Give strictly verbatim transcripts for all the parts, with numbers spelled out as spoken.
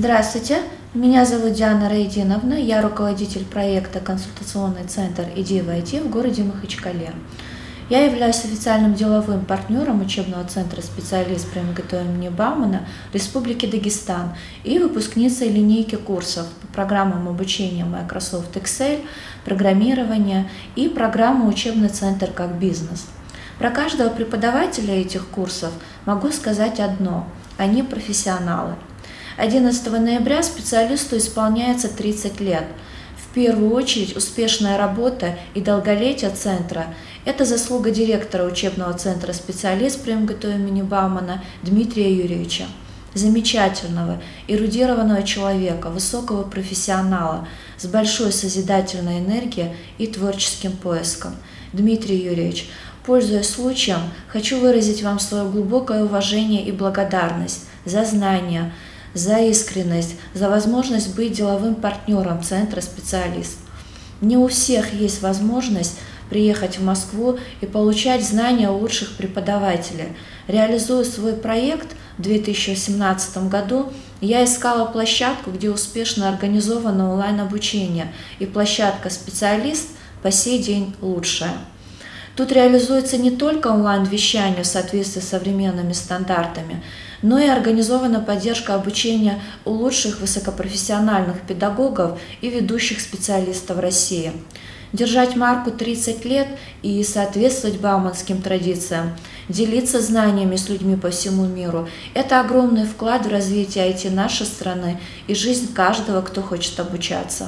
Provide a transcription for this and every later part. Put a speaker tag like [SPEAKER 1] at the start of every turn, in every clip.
[SPEAKER 1] Здравствуйте, меня зовут Диана Раидиновна, я руководитель проекта «Консультационный центр «Иди в ай ти» в городе Махачкале. Я являюсь официальным деловым партнером учебного центра «Специалист» при эм гэ тэ о имени Баумана Республики Дагестан и выпускницей линейки курсов по программам обучения Microsoft Excel, программирования и программы «Учебный центр как бизнес». Про каждого преподавателя этих курсов могу сказать одно – они профессионалы. одиннадцатого ноября специалисту исполняется тридцать лет. В первую очередь успешная работа и долголетие центра – это заслуга директора учебного центра «Специалист» при эм гэ тэ о имени Баумана Дмитрия Юрьевича, замечательного, эрудированного человека, высокого профессионала с большой созидательной энергией и творческим поиском. Дмитрий Юрьевич, пользуясь случаем, хочу выразить вам свое глубокое уважение и благодарность за знания, за искренность, за возможность быть деловым партнером центра «Специалист». Не у всех есть возможность приехать в Москву и получать знания у лучших преподавателей. Реализуя свой проект в две тысячи восемнадцатом году, я искала площадку, где успешно организовано онлайн-обучение, и площадка «Специалист» по сей день лучшая. Тут реализуется не только онлайн-вещание в соответствии с современными стандартами, но и организована поддержка обучения у лучших высокопрофессиональных педагогов и ведущих специалистов России. Держать марку тридцать лет и соответствовать бауманским традициям, делиться знаниями с людьми по всему миру – это огромный вклад в развитие ай ти нашей страны и жизнь каждого, кто хочет обучаться.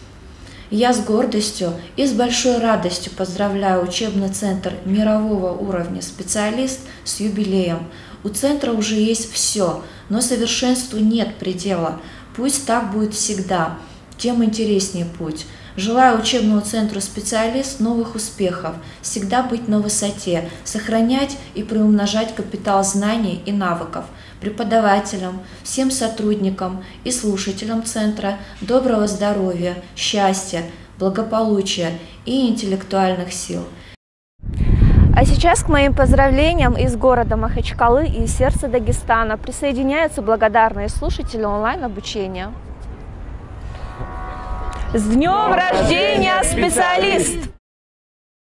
[SPEAKER 1] Я с гордостью и с большой радостью поздравляю учебный центр мирового уровня «Специалист» с юбилеем. У центра уже есть все, но совершенству нет предела. Пусть так будет всегда, тем интереснее путь. Желаю учебному центру «Специалист» новых успехов, всегда быть на высоте, сохранять и приумножать капитал знаний и навыков. Преподавателям, всем сотрудникам и слушателям центра доброго здоровья, счастья, благополучия и интеллектуальных сил.
[SPEAKER 2] А сейчас к моим поздравлениям из города Махачкалы и сердца Дагестана присоединяются благодарные слушатели онлайн-обучения. С днем рождения, специалист!